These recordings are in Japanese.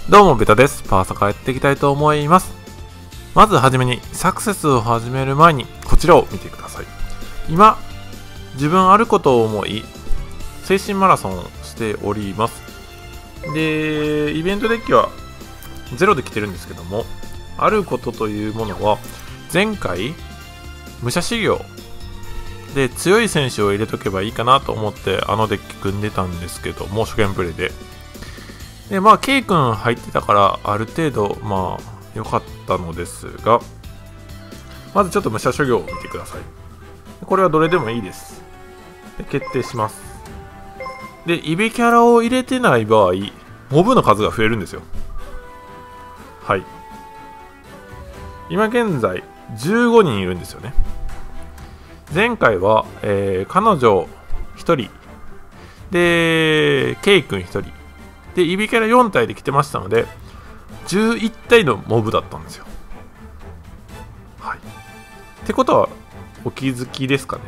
どうもベタです。パーサカやっていきたいと思います。まずはじめにサクセスを始める前にこちらを見てください。今自分あることを思い精神マラソンをしております。でイベントデッキは0で来てるんですけども、あることというものは前回武者修行で強い選手を入れとけばいいかなと思ってあのデッキ組んでたんですけども、初見プレイでK 君入ってたからある程度良かったのですが、まずちょっと武者修行を見てください。これはどれでもいいです。で決定します。でイベキャラを入れてない場合モブの数が増えるんですよ。はい、今現在15人いるんですよね。前回は、彼女1人で K 君1人でイベキャラ4体で来てましたので11体のモブだったんですよ。はい、ってことはお気づきですかね。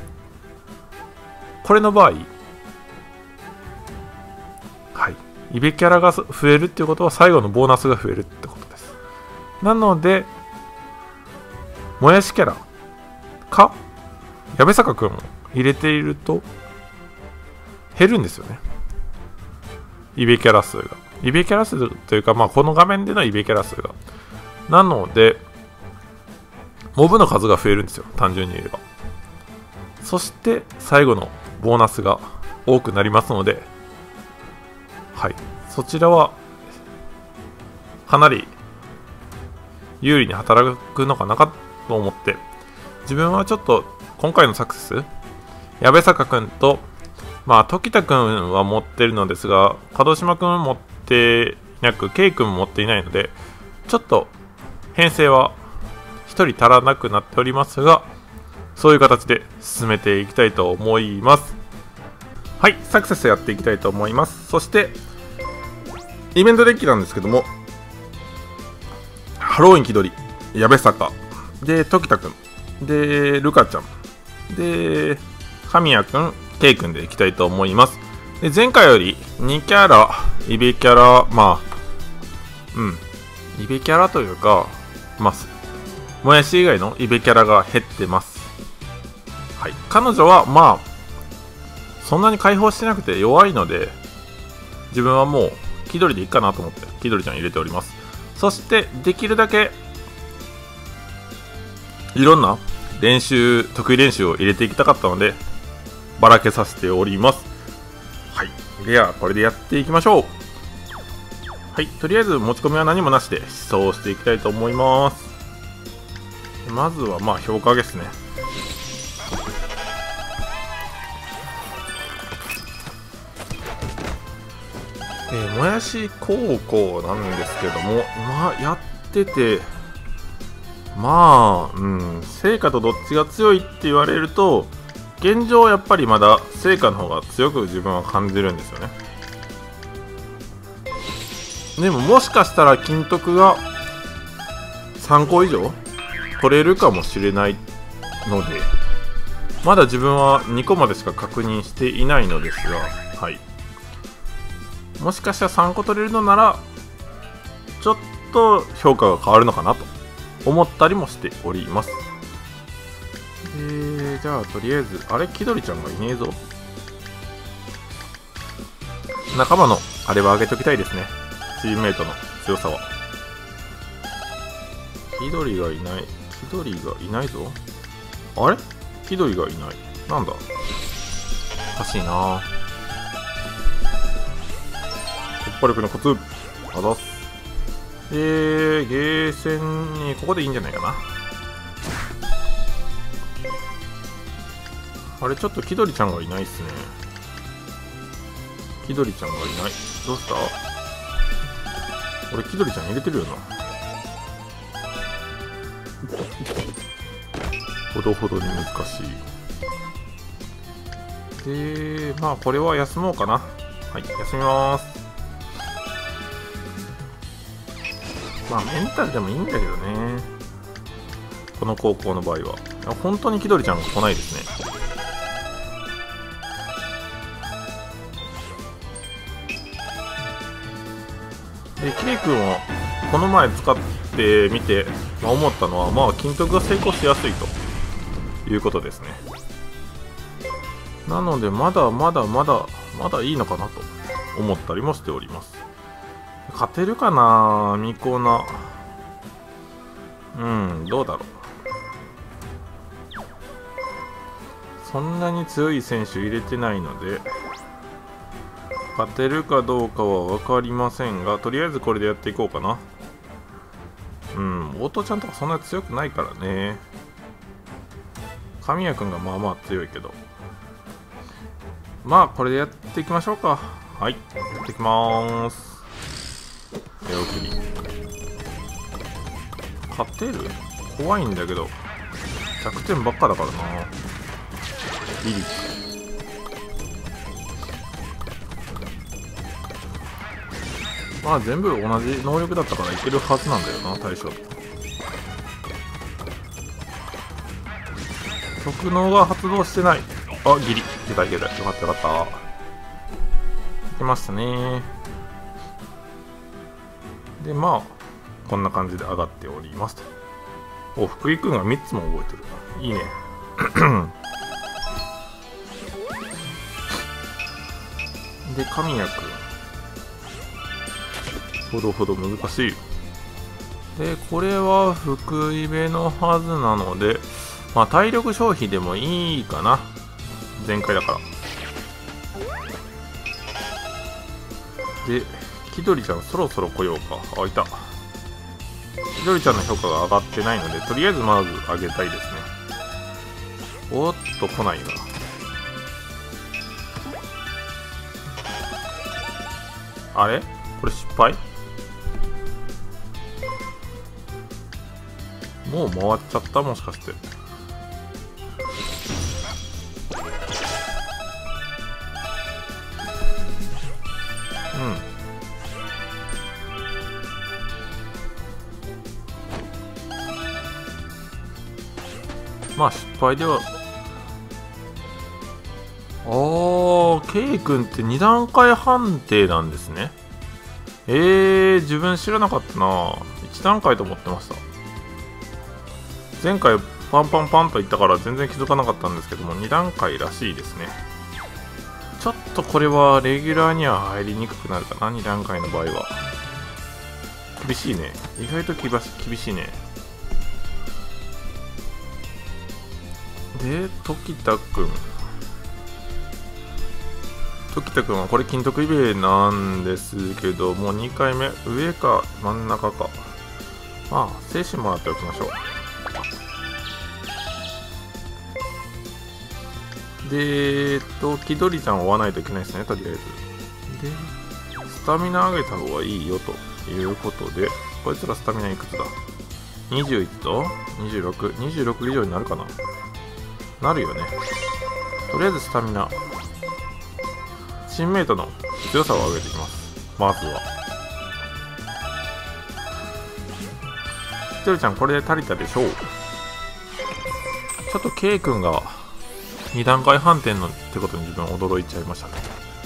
これの場合、イベキャラが増えるっていうことは最後のボーナスが増えるってことです。なのでもやしキャラか矢部坂くんを入れていると減るんですよね、イベキャラ数が。イベキャラ数というかこの画面でのイベキャラ数が。なのでモブの数が増えるんですよ、単純に言えば。そして最後のボーナスが多くなりますので、そちらはかなり有利に働くのかなと思って、自分はちょっと今回のサクセス矢部坂くんと時田くんは持ってるのですが門島くん持っていなく K くんも持っていないので、ちょっと編成は1人足らなくなっておりますが、そういう形で進めていきたいと思います。はい、サクセスやっていきたいと思います。そしてイベントデッキなんですけども、ハロウィン気取り矢部坂で時田くんでルカちゃんで神谷くん K くんでいきたいと思います。で前回より2キャライベキャライベキャラというかもやし以外のイベキャラが減ってます。彼女はそんなに解放してなくて弱いので、自分はもう気取りでいいかなと思って気取りちゃん入れております。そしてできるだけいろんな得意練習を入れていきたかったのでばらけさせております。ではこれでやっていきましょう。とりあえず持ち込みは何もなしで思想していきたいと思います。まずは評価ですね。もやし高校なんですけども、やってて成果とどっちが強いって言われると現状やっぱりまだ成果の方が強く自分は感じるんですよね。でももしかしたら金徳が3個以上取れるかもしれないので、まだ自分は2個までしか確認していないのですが、もしかしたら3個取れるのならちょっと評価が変わるのかなと思ったりもしております。じゃあとりあえず気取りちゃんがいねえぞ。仲間のあれは上げときたいですね、チームメイトの強さは。気取りがいないぞ。気取りがいない、なんだおかしいな。突破力のコツあざっす。ゲーセンにここでいいんじゃないかな。ちょっと気取りちゃんがいないっすね。気取りちゃんがいない。どうした俺気取りちゃん入れてるよな。ほどほどに難しい。でこれは休もうかな。休みます。メンタルでもいいんだけどね、この高校の場合は。本当に気取りちゃんが来ないですね。 で K 君はこの前使ってみて、思ったのは金徳が成功しやすいということですね。なのでまだいいのかなと思ったりもしております。勝てるかなミコナ。どうだろう。そんなに強い選手入れてないので勝てるかどうかは分かりませんが、とりあえずこれでやっていこうかな。オートちゃんとかそんなに強くないからね。神谷君がまあまあ強いけど、これでやっていきましょうか。はい、やっていきまーす。エオキリ勝てる？怖いんだけど弱点ばっかだからな。リリック全部同じ能力だったからいけるはずなんだよな、対象。特能が発動してない。ギリいけた。よかったいけましたね。でこんな感じで上がっておりますと。福井くんが3つも覚えてる。いいね。で神谷くんほどほど難しい。でこれは福井部のはずなので、体力消費でもいいかな、前回だから。で気取りちゃんそろそろ来ようか。いた。気取りちゃんの評価が上がってないので、とりあえずまず上げたいですね。おっと来ないな。あれこれ失敗？もう回っちゃった？もしかして。失敗では。K 君って2段階判定なんですね。自分知らなかったな。1段階と思ってました。前回パンパンパンと言ったから全然気づかなかったんですけども、2段階らしいですね。ちょっとこれはレギュラーには入りにくくなるかな、2段階の場合は。厳しいね。意外と厳しいね。で時田くんはこれ金徳イベなんですけども、2回目上か真ん中か。精神もらっておきましょう。で気取りちゃんを追わないといけないですね、とりあえず。でスタミナ上げた方がいいよということで、こいつらスタミナいくつだ？ 21 と 26 以上になるかな。なるよね。とりあえずスタミナ、チームメイトの強さを上げていきます。まずはひとりちゃんこれで足りたでしょう。ちょっと K 君が2段階判定のってことに自分驚いちゃいましたね。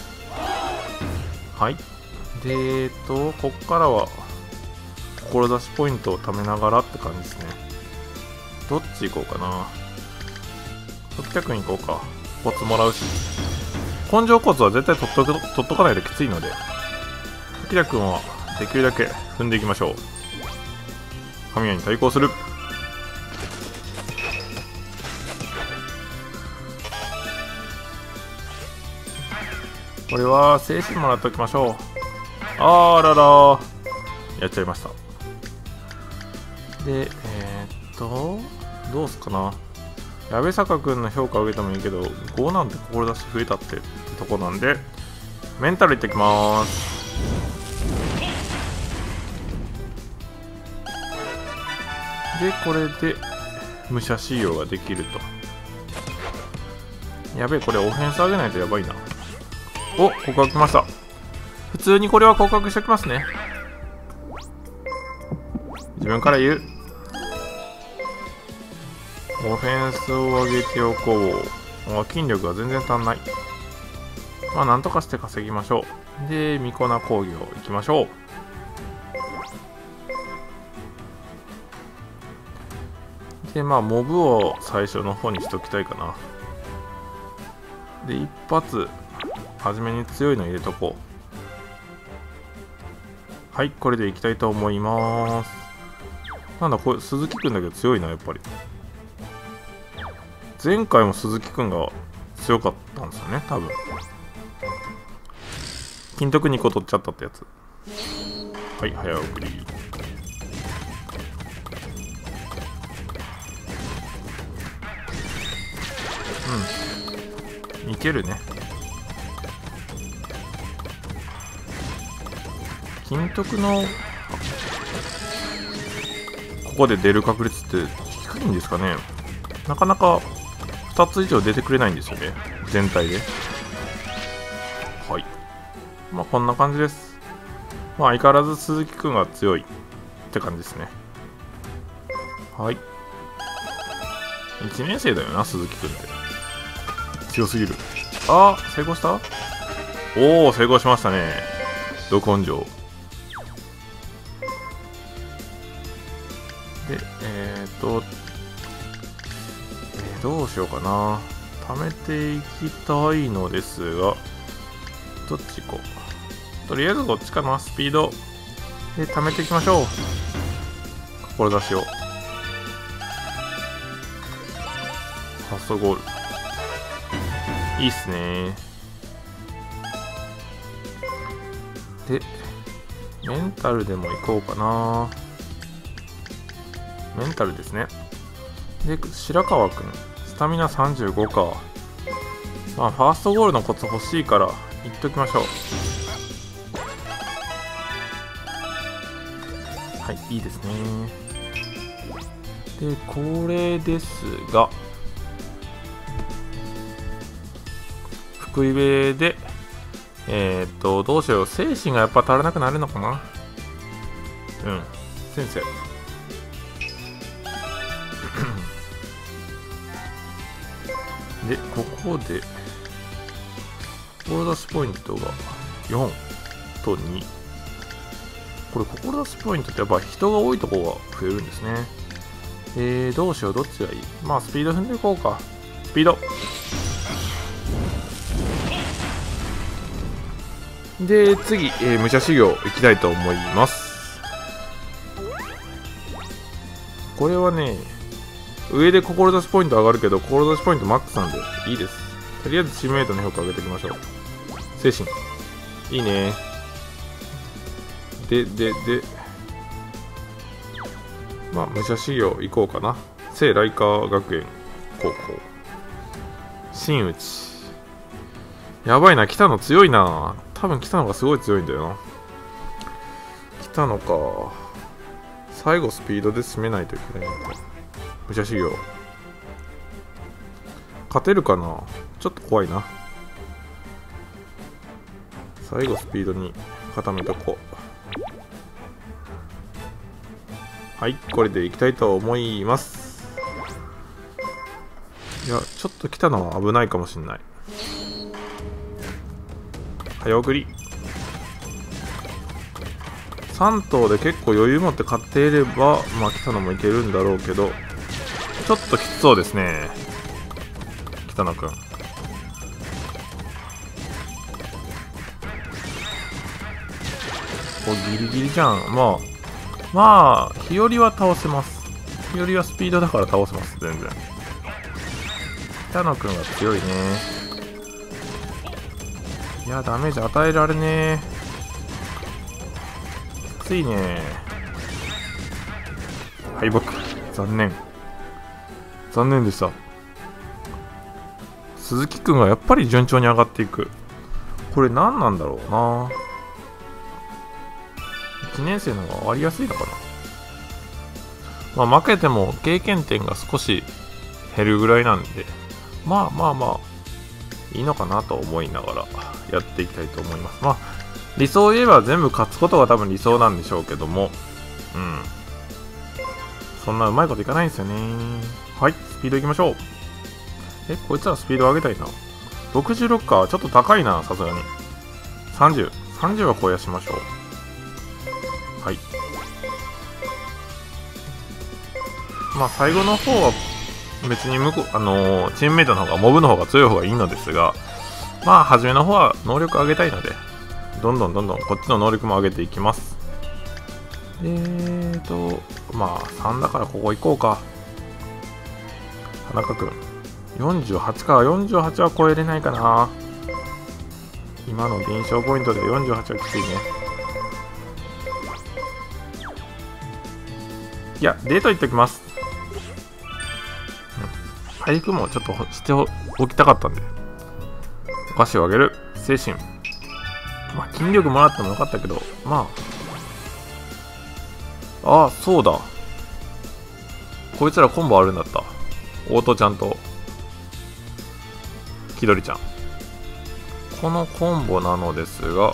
はい。でこっからは志ポイントを貯めながらって感じですね。どっち行こうかな。600行こうか。コツもらうし、根性コツは絶対取っとかないときついので、あきらくんはできるだけ踏んでいきましょう。神谷に対抗する。これは精神もらっておきましょう。あらら、やっちゃいました。でどうすかな。矢部坂君の評価を上げてもいいけど、5なんて志増えたってとこなんで、メンタルいってきまーす。でこれで武者仕様ができると。やべえ、これオフェンス上げないとやばいな。お、告白来ました。普通にこれは告白しておきますね。自分から言う。オフェンスを上げておこう。筋力が全然足んない。なんとかして稼ぎましょう。でミコナ工業行きましょう。 で、まあ、モブを最初の方にしときたいかな。で、一発、初めに強いの入れとこう。はい、これでいきたいと思います。なんだ、これ、鈴木くんだけど強いな、やっぱり。前回も鈴木くんが強かったんですよね、多分。金徳2個取っちゃったってやつ。はい、早送り。うん。いけるね。金徳の、ここで出る確率って低いんですかね。なかなか2つ以上出てくれないんですよね。全体で。はい。まあこんな感じです。まあ相変わらず鈴木くんが強いって感じですね。はい。1年生だよな、鈴木くんって。強すぎる。あー、成功した？おー、成功しましたね。ど根性。で、どうしようかな。貯めていきたいのですが、どっち行こう。とりあえずこっちかな。スピードで貯めていきましょう。志を。ファーストゴール。いいっすね。で、メンタルでも行こうかな。メンタルですね。で、白川くん、スタミナ35か。まあ、ファーストゴールのコツ欲しいから、言っときましょう。はい、いいですね。で、これですが、福井部で、どうしよう。精神がやっぱ足らなくなるのかな。うん、先生。で、ここで、志ポイントが4と2。これ、志ポイントってやっぱ人が多いところが増えるんですね。どうしよう、どっちがいい？まあ、スピード踏んでいこうか。スピード。で、次、武者修行行きたいと思います。これはね、上で志ポイント上がるけど、志ポイントマックスなんでいいです。とりあえずチームメイトの評価上げていきましょう。精神。いいね。で、まあ、武者修行行こうかな。聖来華学園高校。真打ち。やばいな、北野強いな。多分北野がすごい強いんだよな。北野か。最後スピードで締めないといけないのか。武者修行。勝てるかな？ちょっと怖いな。最後スピードに固めとこう。はい、これでいきたいと思います。いや、ちょっと来たのは危ないかもしんない。早送り。3頭で結構余裕持って勝っていれば、まあ来たのもいけるんだろうけど、ちょっときつそうですね。北野くん。ギリギリじゃん。まあ、日和は倒せます。日和はスピードだから倒せます、全然。北野くんが強いね。いや、ダメージ与えられねえ。きついね。敗北。残念。残念でした。鈴木くんがやっぱり順調に上がっていく。これ何なんだろうな。1年生の方が割りやすいのかな。まあ負けても経験点が少し減るぐらいなんで、まあいいのかなと思いながらやっていきたいと思います。まあ理想を言えば全部勝つことが多分理想なんでしょうけども、そんなうまいこといかないんですよね。はい、スピードいきましょう。こいつらスピード上げたいな。66か、ちょっと高いな、さすがに。30は超えやしましょう。はい。 まあ最後の方は別にチームメイトの方がモブの方が強い方がいいのですが、まあ初めの方は能力上げたいので、どんどんこっちの能力も上げていきます。まあ3だからここ行こうか。田中くん48か。48は超えれないかな。今の減少ポイントで48はきついね。いや、デート言っておきます。回復もちょっとしておきたかったんで。お菓子をあげる。精神。まあ、筋力もらってもよかったけど、まあ。ああ、そうだ。こいつらコンボあるんだった。オートちゃんと、気取りちゃん。このコンボなのですが、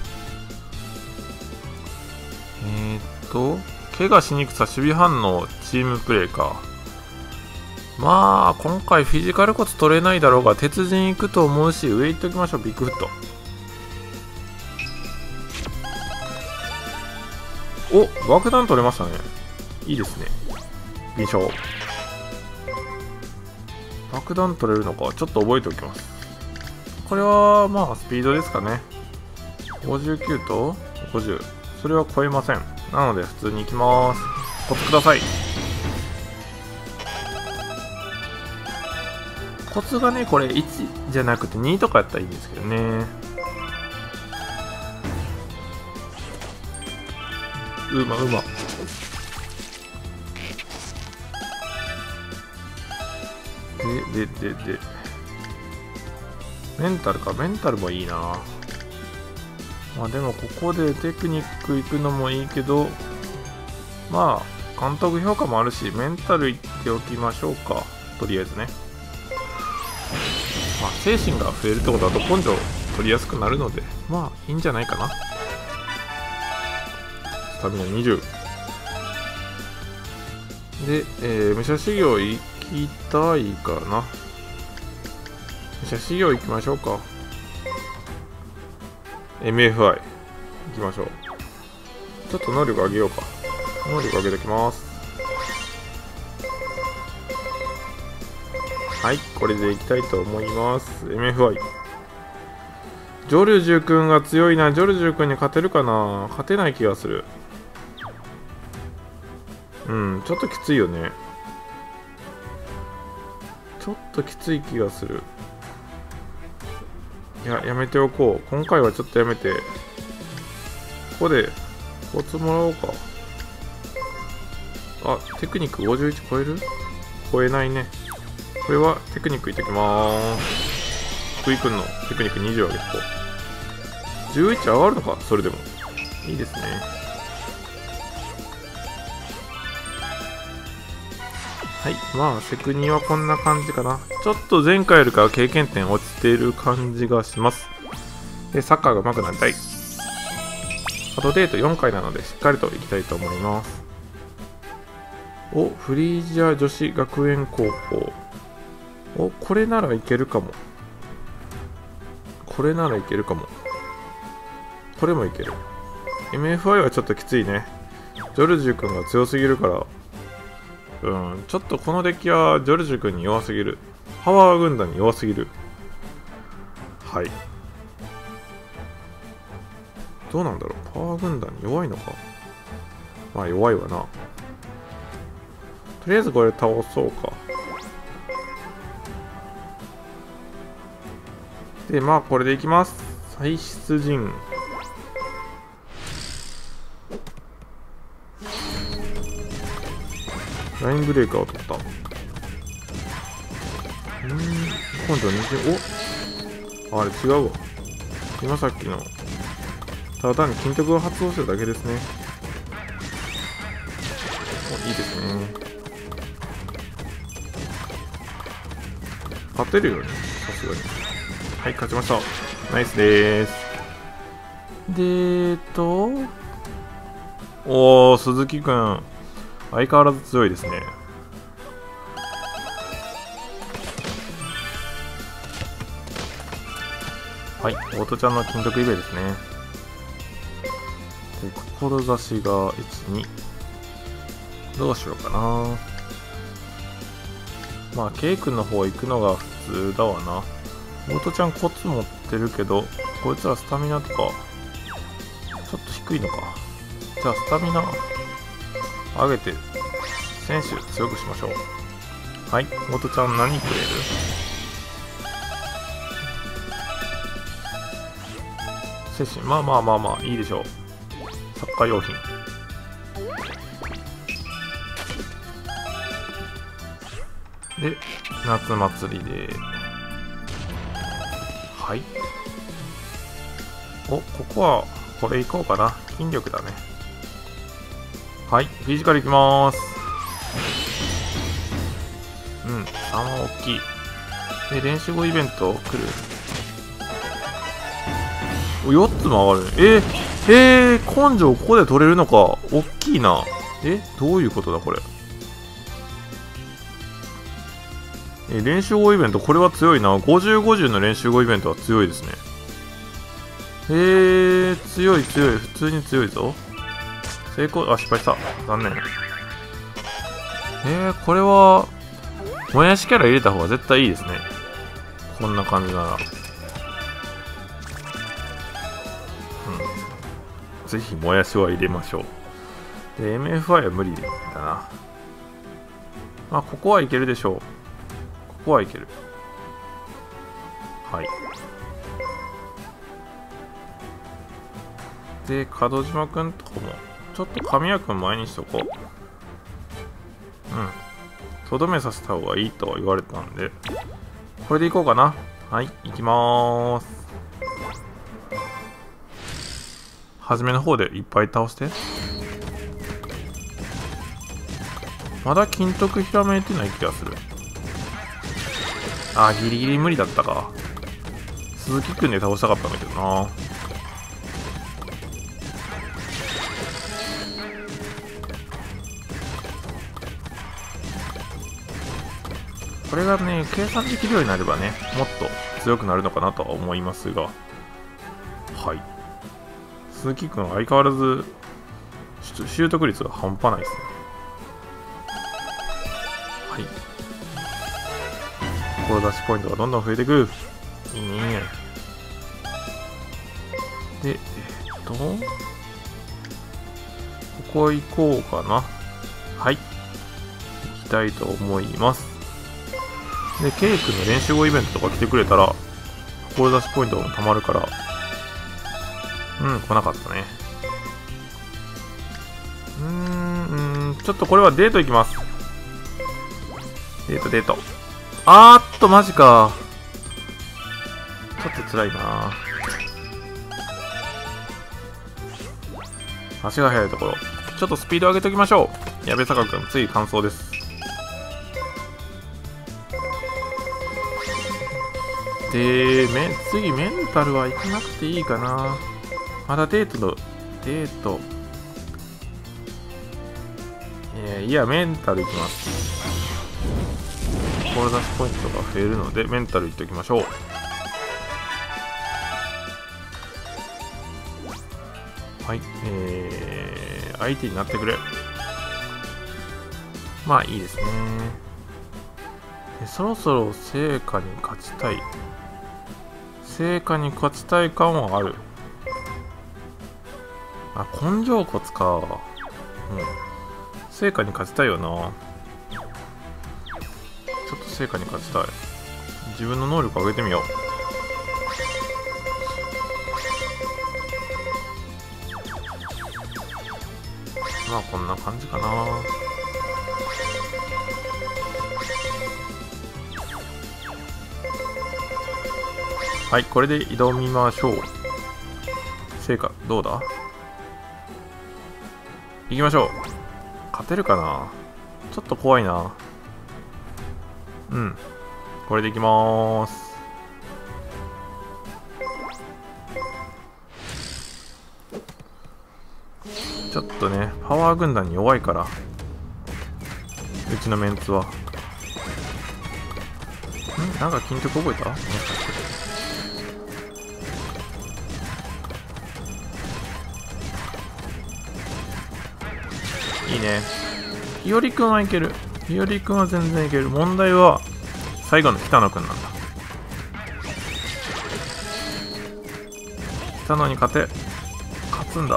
怪我しにくさ、守備反応、チームプレイか。まあ、今回フィジカルコツ取れないだろうが、鉄人行くと思うし、上行っておきましょう、ビッグフット。お、爆弾取れましたね。いいですね。印象。爆弾取れるのか、ちょっと覚えておきます。これは、まあ、スピードですかね。59と50。それは超えません。なので、普通に行きます。コツください。コツがね、これ1じゃなくて2とかやったらいいんですけどね。うま。で。メンタルか。メンタルもいいな。まあでもここでテクニック行くのもいいけど、まあ監督評価もあるし、メンタル行っておきましょうか。とりあえずね。まあ精神が増えるってことだと根性取りやすくなるので、まあいいんじゃないかな。スタミナ20。で、武者修行行きたいかな。武者修行行きましょうか。MFI 行きましょう。ちょっと能力上げようか。能力上げておきます。はい、これでいきたいと思います。MFI。ジョルジュ君が強いな。ジョルジュ君に勝てるかな。勝てない気がする。ちょっときついよね。ちょっときつい気がする。いや、やめておこう。今回はちょっとやめて。ここで、コツもらおうか。あ、テクニック51超える？超えないね。これはテクニックいってきまーす。福井くんのテクニック20上げてこう。11上がるのか？それでも。いいですね。はい。まあ、セクニはこんな感じかな。ちょっと前回よりかは経験点落ちている感じがします。で、サッカーが上手くなりたい。あとデート4回なのでしっかりといきたいと思います。お、フリージア女子学園高校。お、これならいけるかも。これならいけるかも。これもいける。MFI はちょっときついね。ジョルジュ君が強すぎるから、ちょっとこのデッキはジョルジュ君に弱すぎる。パワー軍団に弱すぎる。はい。どうなんだろう。パワー軍団に弱いのか。まあ弱いわな。とりあえずこれ倒そうか。で、まあこれでいきます。再出陣。ラインブレーカーを取った。今度は20、あれ違うわ。今さっきの、ただ単に金徳を発動するだけですね。いいですね。勝てるよね、さすがに。はい、勝ちました。ナイスでーす。おー、鈴木くん。相変わらず強いですね。はい、オートちゃんの金徳イベですね。で、志が1、2。どうしようかな。 まあ、ケイ君の方行くのが普通だわな。オートちゃんコツ持ってるけど、こいつはスタミナとか、ちょっと低いのか。じゃあ、スタミナ上げて、選手強くしましょう。はい、オートちゃん何くれる？精神、まあまあまあまあ、いいでしょう。サッカー用品。で、夏祭りで、はい。お、ここは、これいこうかな。筋力だね。はい、フィジカルいきまーす。うん、3は大きい。で、練習後イベント来る。お、4つも上がる。根性ここで取れるのか。大きいな。どういうことだ、これ。練習後イベント、これは強いな。50、50の練習後イベントは強いですね。強い強い。普通に強いぞ。成功、あ、失敗した。残念。これは、もやしキャラ入れた方が絶対いいですね。こんな感じなら。ぜひ、もやしは入れましょう。で、MFI は無理だな。まあ、ここはいけるでしょう。ここはいける。はい。で、門島くんとかも、ちょっと神谷くん前にしとこう。とどめさせた方がいいと言われたんで、これでいこうかな。はい、行きまーす。初めの方でいっぱい倒して。まだ金徳ひらめいてない気がする。あー、ギリギリ無理だったか。鈴木くんで倒したかったんだけどな。これがね、計算できるようになればね、もっと強くなるのかなとは思いますが。はい。鈴木くんは相変わらず習得率が半端ないですね。はい。志ポイントがどんどん増えていく。いいね。で、ここ行こうかな。はい。行きたいと思います。で、ケイ君の練習後イベントとか来てくれたら、志ポイントも貯まるから、来なかったね。ちょっとこれはデート行きます。デート。マジか。ちょっと辛いな。足が速いところ。ちょっとスピード上げておきましょう。矢部坂君、つい完走です。で、次メンタルは行かなくていいかな。まだデート。いや、メンタル行きます。志ポイントが増えるので、メンタル行っておきましょう。はい、相手になってくれ。まあいいですね。そろそろ成果に勝ちたい。成果に勝ちたい感はある。あ、根性骨か。成果に勝ちたいよな。ちょっと成果に勝ちたい。自分の能力上げてみよう。まあこんな感じかな。はい、これで挑みましょう。成果どうだ？行きましょう。勝てるかな？ちょっと怖いな。これでいきまーす。ちょっとね、パワー軍団に弱いから、うちのメンツは。なんか金徳覚えた？もしかして。いいね。いおりくんはいける。 日和くんは全然いける。問題は最後の北野くんなんだ。北野に勝つんだ。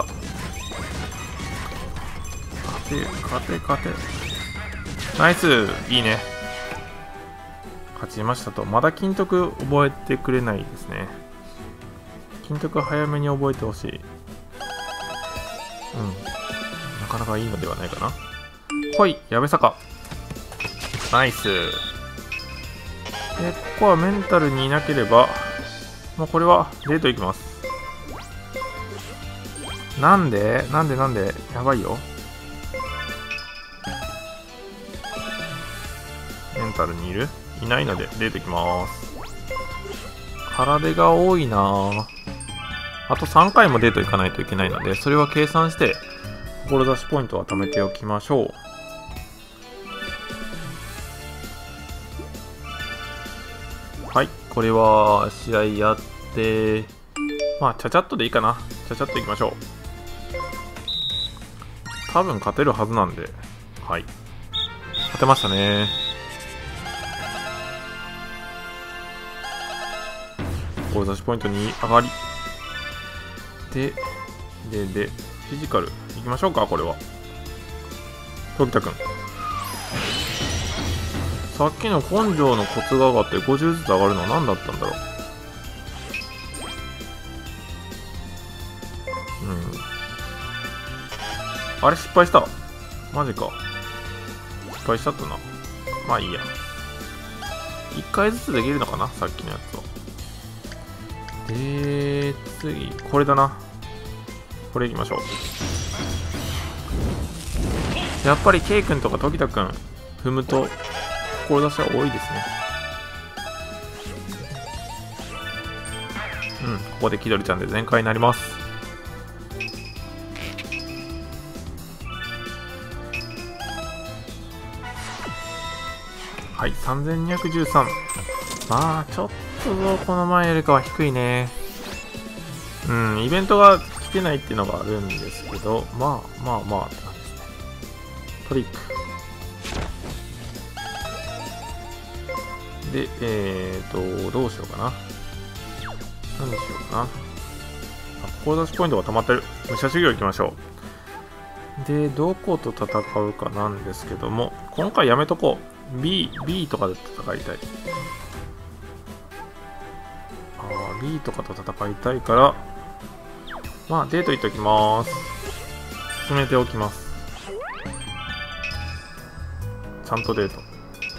勝て。ナイス、いいね。勝ちましたと。まだ金徳覚えてくれないですね。金徳早めに覚えてほしい。なかなかいいのではないかな。ほい、矢部坂。ナイス。で、ここはメンタルにいなければ、もうこれはデートいきます。なんでやばいよ。メンタルにいないのでデートいきます。体が多いなぁ。あと3回もデート行かないといけないので、それは計算して志ポイントは貯めておきましょう。はい、これは試合やって、まあちゃちゃっとでいいかな。ちゃちゃっといきましょう。多分勝てるはずなんで、はい、勝てましたね。志ポイントに上がりでフィジカルいきましょうか。これは時田くん、さっきの根性のコツが上がって50ずつ上がるのは何だったんだろう。あれ失敗した。マジか。失敗しちゃったな。まあいいや。1回ずつできるのかな、さっきのやつは。次、これだな。これいきましょう。やっぱり K 君とか時田君踏むと志は多いですね。ここで気取りちゃんで全開になります。はい、3213。まあちょっとこの前よりかは低いね。イベントが来てないっていうのがあるんですけど、まあって感じですね。トリックで、どうしようかな。何にしようかな。志ポイントが溜まってる。武者修行行きましょう。で、どこと戦うかなんですけども、今回やめとこう。B とかで戦いたい。B とかと戦いたいから、まあデート行っておきます。進めておきます。ちゃんとデート。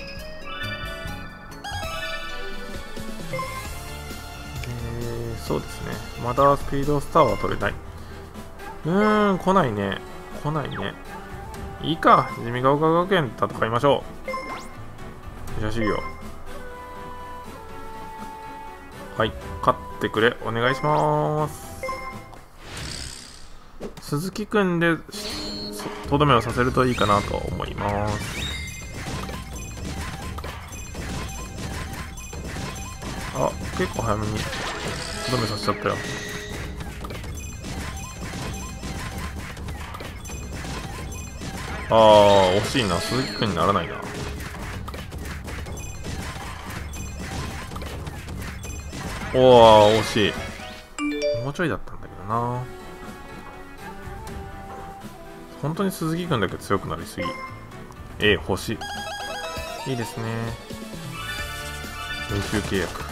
そうですね。まだスピードスターは取れない。来ないね。いいか。地味が丘学園戦いましょう。武者修行。はい。勝ってくれ。お願いします。鈴木くんでとどめをさせるといいかなと思います。結構早めにとどめさせちゃったよ。惜しいな。鈴木くんにならないな。惜しい。もうちょいだったんだけどな。本当に鈴木くんだけ強くなりすぎ。星。いいですね。永久契約。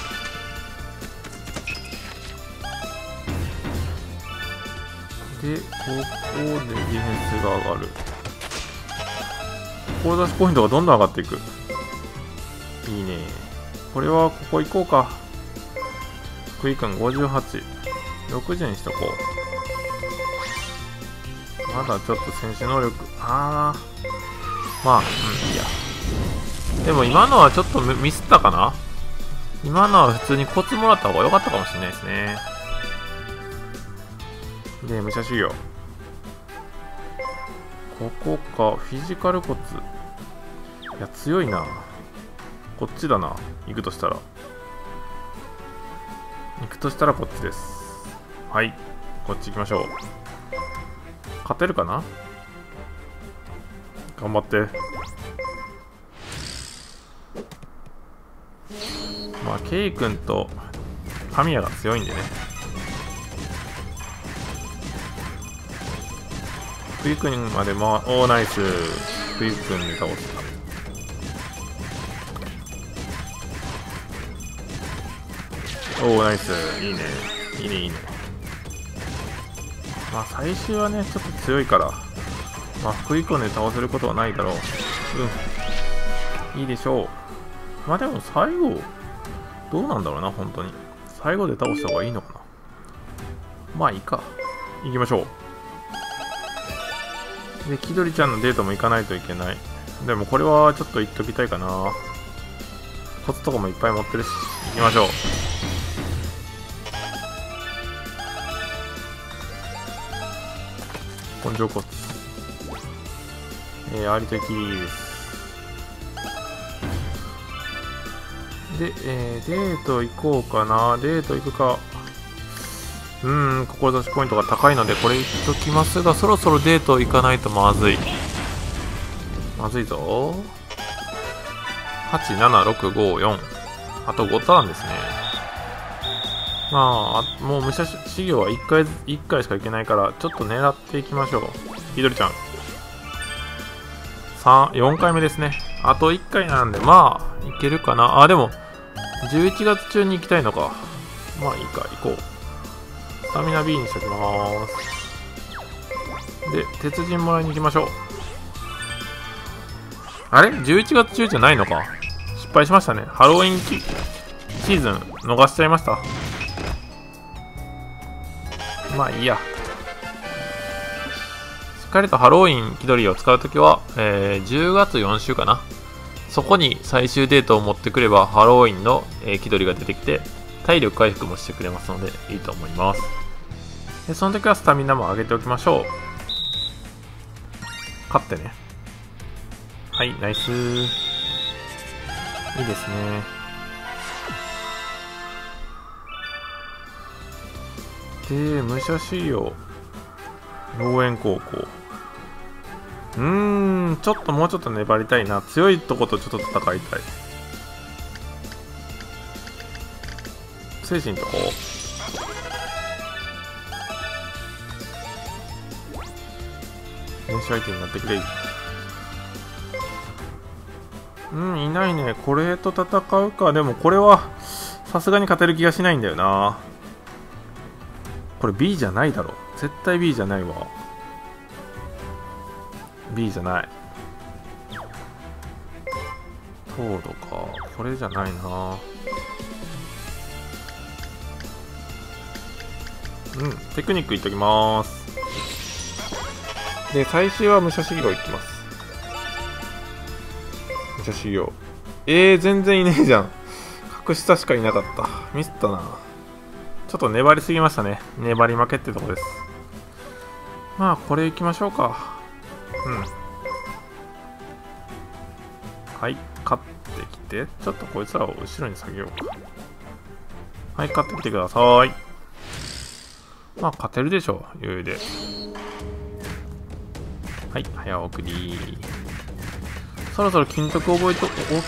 で、ここでディフェンスが上がる。志ポイントがどんどん上がっていく。いいね。これはここ行こうか。福井くん58。60にしとこう。まだちょっと選手能力。まあ、いいや。でも今のはちょっとミスったかな。今のは普通にコツもらった方が良かったかもしれないですね。で、武者修行。ここか。フィジカルコツ。いや、強いな。こっちだな。行くとしたらこっちです。はい。こっち行きましょう。勝てるかな。頑張って。 まあケイ君と神谷が強いんでね。冬君までおーナイス。冬君で倒した。おーナイス。いいねいいねいいね。まあ最終はねちょっと強いから、まあ福井君で倒せることはないだろう。いいでしょう。まあでも最後どうなんだろうな。本当に最後で倒した方がいいのかな。まあいいか。行きましょう。で気取りちゃんのデートも行かないといけない。でもこれはちょっと言っときたいかな。コツとかもいっぱい持ってるし、行きましょう。根性コツ。有田キリです。で、デート行こうかな。デート行くか。志ポイントが高いのでこれ行っときますが、そろそろデート行かないとまずい。まずいぞ。8、7、6、5、4。あと5ターンですね。まあ、もう武者修行は1回しか行けないから、ちょっと狙っていきましょう。ひどりちゃん。4回目ですね。あと1回なんで、まあ、いけるかな。あ、でも、11月中に行きたいのか。まあいいか、行こう。スタミナ B にしときまーす。で、鉄人もらいに行きましょう。あれ ?11 月中じゃないのか。失敗しましたね。ハロウィンシーズン逃しちゃいました。まあいいや。しっかりとハロウィン気取りを使うときは、10月4週かな。そこに最終デートを持ってくればハロウィンの、気取りが出てきて体力回復もしてくれますのでいいと思います。でその時はスタミナも上げておきましょう。勝ってね。はい、ナイスー。いいですね。で、武者修行農園高校。ちょっともうちょっと粘りたいな。強いとことちょっと戦いたい。精神とこう練習相手になってくれ。いないね。これと戦うか。でもこれはさすがに勝てる気がしないんだよな。これ B じゃないだろ。絶対 B じゃないわ。B じゃない。糖度か。これじゃないな。テクニックいっときまーす。で、最終は武者修行いきます。武者修行。全然いねえじゃん。格下しかいなかった。ミスったな。ちょっと粘りすぎましたね。粘り負けってとこです。まあ、これいきましょうか。はい、勝ってきて、ちょっとこいつらを後ろに下げようか。はい、勝ってきてください。まあ、勝てるでしょう、余裕で。はい、早送り。そろそろ金徳覚えた。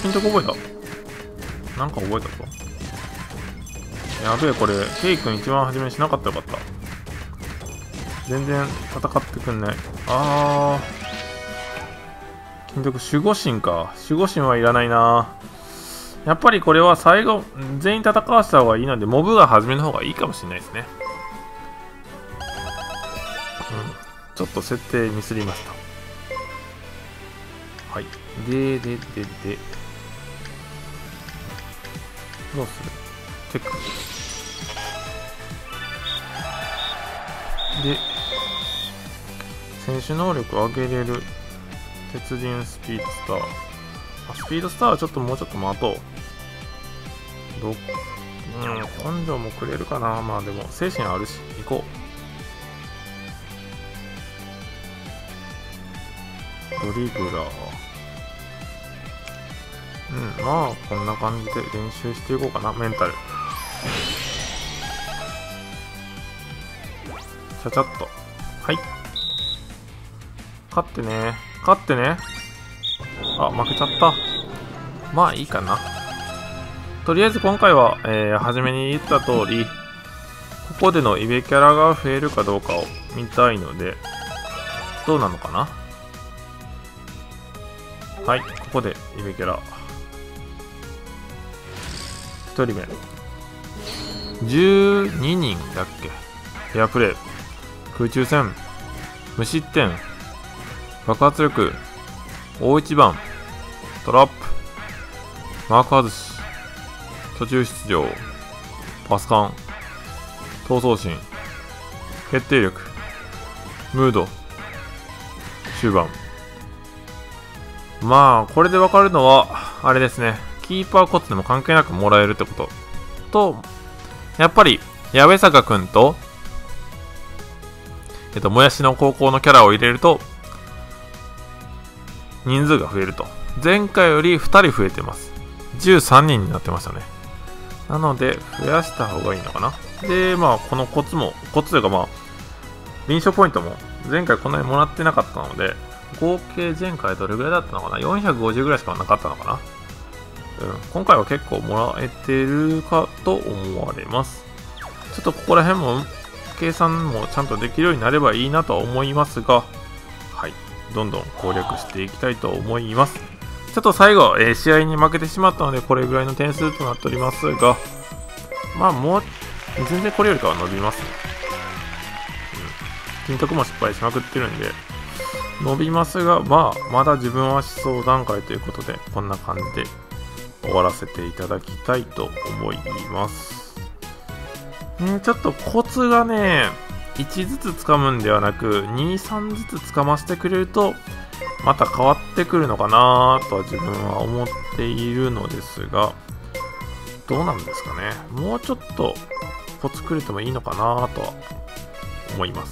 なんか覚えたぞ。やべえ、これ、ケイ君一番初めにしなかったらよかった。全然戦ってくんない。金徳守護神か。守護神はいらないな。やっぱりこれは最後全員戦わせた方がいいのでモブが初めの方がいいかもしれないですね。ちょっと設定ミスりました。はい。でどうする？テクで選手能力上げれる。鉄人スピードスター。スピードスターはちょっともうちょっと待とう。根性もくれるかな。まあでも精神あるし行こう。ドリブラー。まあこんな感じで練習していこうかな。メンタルちゃちゃっと。はい、勝ってね。あ、負けちゃった。まあいいかな。 とりあえず今回は、初めに言った通り、ここでのイベキャラが増えるかどうかを見たいので、どうなのかな。はい、ここでイベキャラ。1人目。12人だっけ。フェアプレイ。空中戦。無失点。爆発力。大一番。トラップ。マーク外し。途中出場。パスカン。闘争心。決定力。ムード。終盤。まあ、これで分かるのは、あれですね。キーパーコツでも関係なくもらえるってこと。と、やっぱり、矢部坂くんと、もやしの高校のキャラを入れると、人数が増えると。前回より2人増えてます。13人になってましたね。なので、増やした方がいいのかな。で、まあ、このコツというかまあ、臨床ポイントも前回こんなにもらってなかったので、合計前回どれぐらいだったのかな ?450 ぐらいしかなかったのかな。今回は結構もらえてるかと思われます。ちょっとここら辺も計算もちゃんとできるようになればいいなとは思いますが、はい、どんどん攻略していきたいと思います。ちょっと最後、試合に負けてしまったのでこれぐらいの点数となっておりますが、まあもう全然これよりかは伸びますね。金徳も失敗しまくってるんで伸びますが、まあまだ自分は思想段階ということでこんな感じで終わらせていただきたいと思います。ちょっとコツがね、1ずつ掴むんではなく、2、3ずつ掴ませてくれると、また変わってくるのかなとは自分は思っているのですが、どうなんですかね。もうちょっとコツくれてもいいのかなとは思います。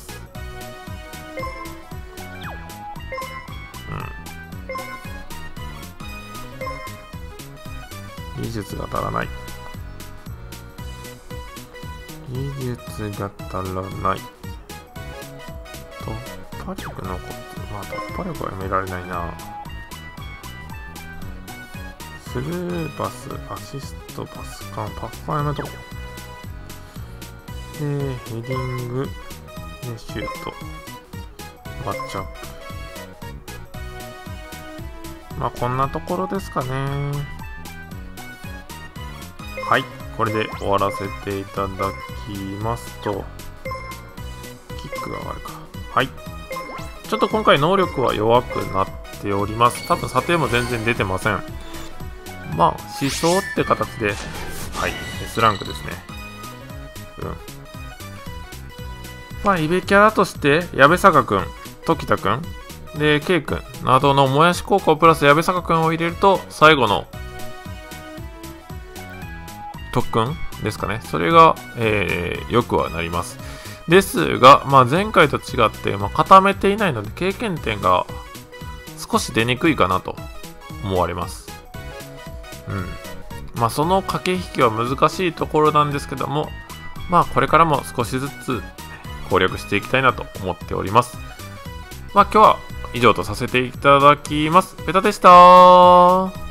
技術が足らない。技術が足らない。突破力のコツ。まあ突破力はやめられないな。スルーパス、アシスト、パスカンやめとこう。ヘディング、シュート、マッチアップ。まあこんなところですかね。はい、これで終わらせていただきますと、キックが上がるか。はい。ちょっと今回能力は弱くなっております。多分査定も全然出てません。まあ、思想って形で、はい、S ランクですね。まあ、イベキャラとして、矢部坂くん、時田くん、で、K くんなどのもやし高校プラス矢部坂くんを入れると、最後の特訓ですかね。それが、よくはなります。ですが、まあ、前回と違って、固めていないので、経験点が少し出にくいかなと思われます。まあ、その駆け引きは難しいところなんですけども、まあ、これからも少しずつ攻略していきたいなと思っております。まあ、今日は以上とさせていただきます。ベタでした。